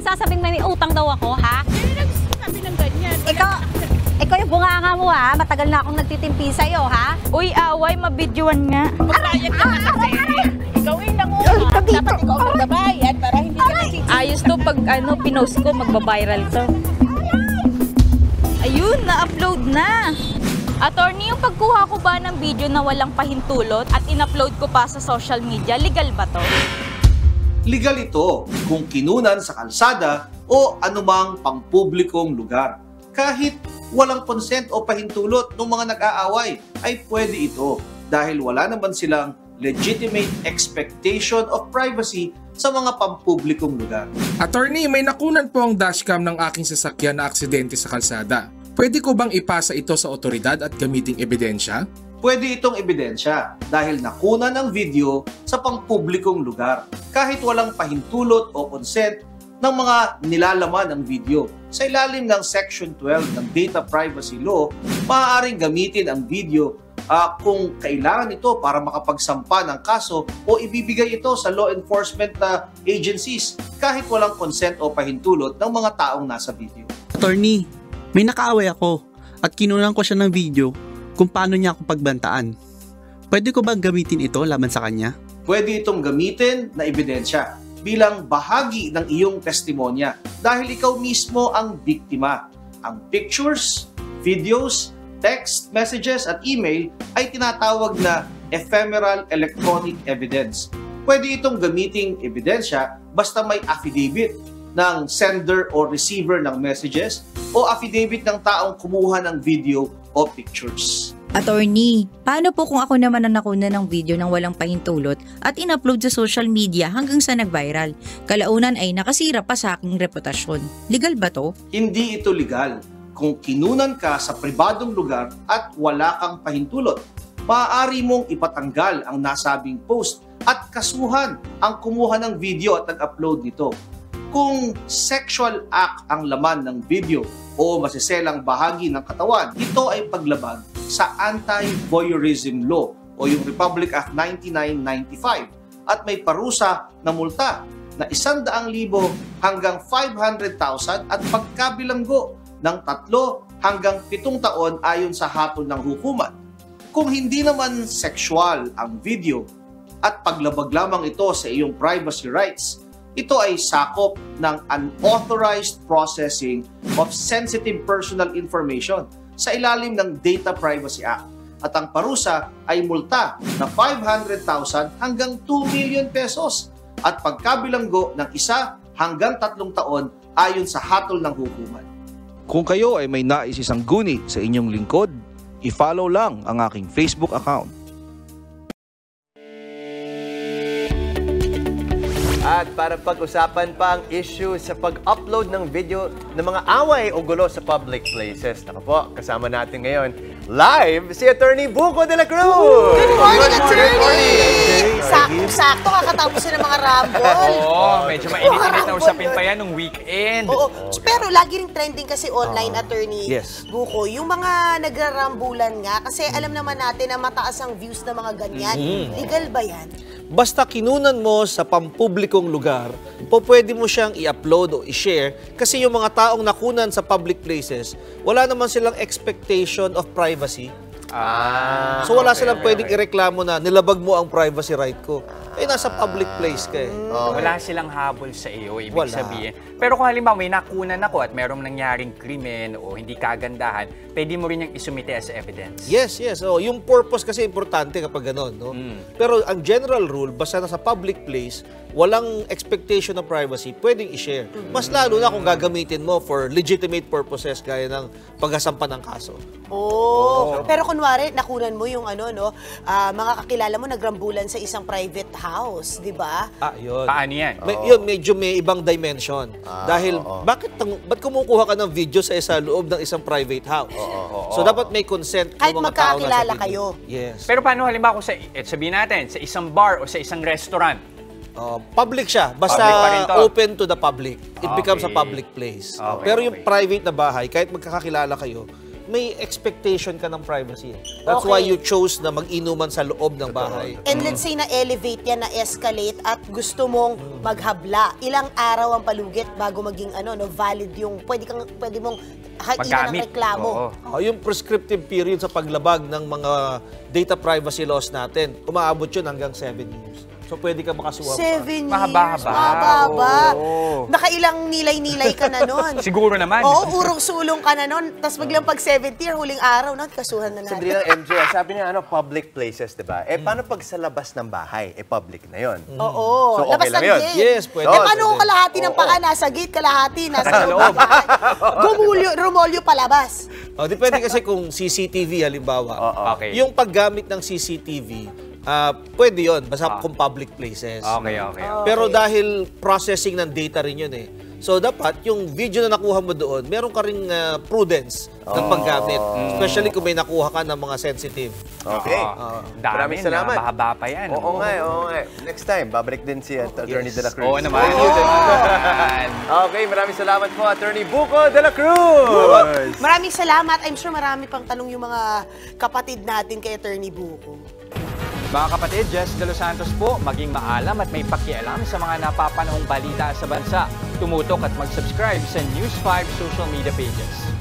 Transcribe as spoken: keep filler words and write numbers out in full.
nagsasabing may utang daw ako, ha? Eh, nagsasabi ng ganyan. Ikaw, ikaw yung bunganga mo, ha? Matagal na akong nagtitimpi sa'yo, ha? Uy, away, mabidyoan nga. Magbayad ka na kasi. Gawin lang mo. Dapat ikaw magbabayad para hindi ka nasisisi. Ayos to pag ano, pinost ko, magbabiral to. Ayun, na-upload na. Attorney, yung pagkuha ko ba ng video na walang pahintulot at in-upload ko pa sa social media, legal ba to? Legal ito kung kinunan sa kalsada o anumang pampublikong lugar. Kahit walang consent o pahintulot ng mga nag-aaway ay pwede ito dahil wala naman silang legitimate expectation of privacy sa mga pampublikong lugar. Attorney, may nakunan po ang dashcam ng aking sasakyan na aksidente sa kalsada. Pwede ko bang ipasa ito sa otoridad at gamiting ebidensya? Pwede itong ebidensya dahil nakunan ang video sa pampublikong lugar kahit walang pahintulot o consent ng mga nilalaman ng video. Sa ilalim ng Section twelve ng Data Privacy Law, maaaring gamitin ang video uh, kung kailangan ito para makapagsampa ng kaso o ibibigay ito sa law enforcement na agencies kahit walang consent o pahintulot ng mga taong nasa video. Attorney, may nakaaway ako at kinunan ko siya ng video kung paano niya ako pagbantaan. Pwede ko ba gamitin ito laban sa kanya? Pwede itong gamitin na ebidensya bilang bahagi ng iyong testimonya dahil ikaw mismo ang biktima. Ang pictures, videos, text, messages at email ay tinatawag na ephemeral electronic evidence. Pwede itong gamiting ebidensya basta may affidavit ng sender o receiver ng messages o affidavit ng taong kumuha ng video o pictures. Attorney, paano po kung ako naman ang nakuna ng video ng walang pahintulot at in-upload sa social media hanggang sa nag-viral? Kalaunan ay nakasira pa sa aking reputasyon. Legal ba to? Hindi ito legal. Kung kinunan ka sa pribadong lugar at wala kang pahintulot, maaari mong ipatanggal ang nasabing post at kasuhan ang kumuha ng video at nag-upload nito. Kung sexual act ang laman ng video o masiselang bahagi ng katawan, ito ay paglabag sa Anti-Voyeurism Law o yung Republic Act ninety-nine ninety-five at may parusa na multa na isang daang libo hanggang five hundred thousand at pagkabilanggo ng tatlo hanggang pitong taon ayon sa hatol ng hukuman. Kung hindi naman sexual ang video at paglabag lamang ito sa iyong privacy rights, ito ay sakop ng unauthorized processing of sensitive personal information sa ilalim ng Data Privacy Act. At ang parusa ay multa na five hundred thousand hanggang two million pesos at pagkabilanggo ng isa hanggang tatlong taon ayon sa hatol ng hukuman. Kung kayo ay may nais isang guni sa inyong lingkod, i-follow lang ang aking Facebook account. At para pag-usapan pa ang issue sa pag-upload ng video ng mga away o gulo sa public places. Naku po, kasama natin ngayon live si Attorney Buko de la Cruz! Good morning, Attorney! Sakto-sakto, kakatapos na ng mga rambol. Oo, medyo mainit-init na usapin pa yan nung weekend. Oo, pero lagi ring trending kasi online, Attorney Yes. Buko. Yung mga nagrarambulan nga, kasi alam naman natin na mataas ang views ng mga ganyan. Legal ba yan? Basta kinunan mo sa pampublikong lugar, po pwede mo siyang i-upload o i-share kasi yung mga taong nakunan sa public places, wala naman silang expectation of privacy. Ah, so wala okay, silang okay, pwedeng okay. ireklamo na nilabag mo ang privacy right ko. Eh, nasa public place ka eh. Wala silang habol sa iyo, ibig Wala. sabihin. Pero kung halimbawa may nakunan ako at merong nangyaring krimen o hindi kagandahan, pwede mo rin yung isumite as evidence. Yes, yes. Oh, yung purpose kasi importante kapag gano'n, no? Mm. Pero ang general rule, basta nasa public place, walang expectation of privacy, pwedeng i-share. Mas lalo na kung gagamitin mo for legitimate purposes gaya ng paghasampa ng kaso. Oh, pero kunwari, nakunan mo yung ano, no, ah, mga kakilala mo nagrambulan sa isang private house, di ba? Ah, yun. Paano yan? May, yun, medyo may ibang dimension. Dahil, bakit tang, ba't kumukuha ka ng video sa isa loob ng isang private house? So, dapat may consent ng Kahit mga tao na sa magkakilala video. kayo. Yes. Pero paano halimbawa kung sa, eh, sabihin natin, sa isang bar o sa isang restaurant? Uh, public siya. Basta Public pa rin to. open to the public. It becomes a Okay. public place. Okay, Pero yung okay. private na bahay, kahit magkakakilala kayo, may expectation ka ng privacy. That's Okay. why you chose na mag-inuman sa loob ng bahay. And let's say na-elevate yan, na-escalate at gusto mong maghabla. Ilang araw ang palugit bago maging ano, no, valid yung pwede kang pwede mong hakinan ng Magamit. reklamo. Oo. Oh, yung prescriptive period sa paglabag ng mga data privacy laws natin, umaabot yun hanggang seven years. So pwede ka makasuha pa. Seven years. Mahaba-haba. Mahaba. Oo. Nakailang nilay-nilay ka na nun. Siguro naman. Oo, urong-sulong ka na nun. Tapos biglang pag seventh year, huling araw, na, kasuhan na Sandali natin. lang, M J, sabi niya, ano, public places, di ba? Eh, paano pag sa labas ng bahay? Eh, public na yon. Oo. So, okay labas lang ng yun? gate. Yes, pwede. Eh, paano kung pwede. kalahati ng Oo. paa nasa gate, kalahati nasa loob ng bahay? Gumulyo, rumolyo palabas. Oh, depende kasi kung C C T V halimbawa. Okay. Yung paggamit ng C C T V, ah, pwede yun, basta Ah. kung public places. Okay, okay. Pero dahil processing ng data rin yun eh. So dapat yung video na nakuha mo doon, meron ka ring ah, prudence ng paggamit. Especially kung may nakuha ka ng mga sensitive. Okay. Oo. Dami, Maraming salamat. Mahaba pa yan. Oo nga, oo nga. Next time, babalik din si uh, Attorney Yes. De La Cruz. Oo naman. Thank you, naman. Okay, maraming salamat po, Attorney Buko De La Cruz. Maraming salamat. I'm sure marami pang tanong yung mga kapatid natin kay Attorney Buko. Mga kapatid, Jess De Los Santos po, maging maalam at may pakialam sa mga napapanahong balita sa bansa. Tumutok at mag-subscribe sa News five social media pages.